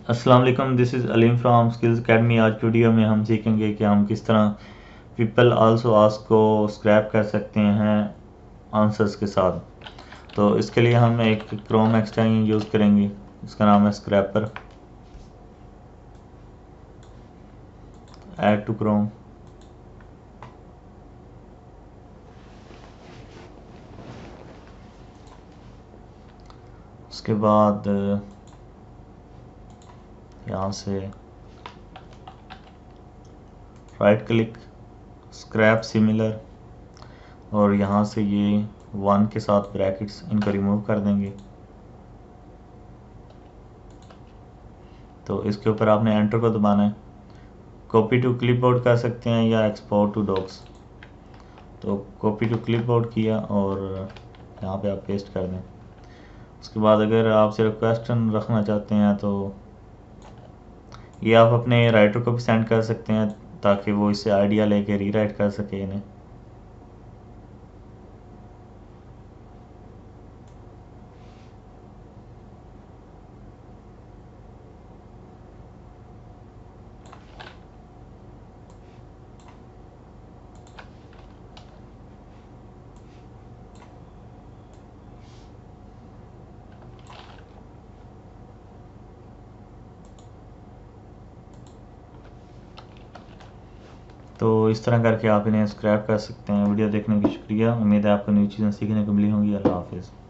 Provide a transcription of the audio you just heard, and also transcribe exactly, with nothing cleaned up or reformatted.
अस्सलाम वालेकुम, this is Aleem from Skills Academy. आज की वीडियो में हम सीखेंगे कि हम किस तरह पीपल आल्सो आस्क को स्क्रैप कर सकते हैं आंसर्स के साथ। तो इसके लिए हम एक क्रोम एक्सटेंशन यूज़ करेंगे, इसका नाम है स्क्रैपर। Add to Chrome. उसके बाद यहाँ से राइट क्लिक, स्क्रैप सिमिलर, और यहाँ से ये वन के साथ ब्रैकेट्स इनको रिमूव कर देंगे। तो इसके ऊपर आपने एंटर को दबाना है। कॉपी टू क्लिपबोर्ड कर सकते हैं या एक्सपोर्ट टू डॉक्स। तो कॉपी टू क्लिपबोर्ड किया और यहाँ पे आप पेस्ट कर दें। उसके बाद अगर आप सिर्फ क्वेश्चन रखना चाहते हैं तो ये आप अपने राइटर को भी सेंड कर सकते हैं ताकि वो इससे आइडिया लेके रीराइट कर सके इन्हें। तो इस तरह करके आप इन्हें स्क्रैप कर सकते हैं। वीडियो देखने की शुक्रिया। उम्मीद है आपको नई चीज़ें सीखने को मिली होंगी। अल्लाह हाफिज़।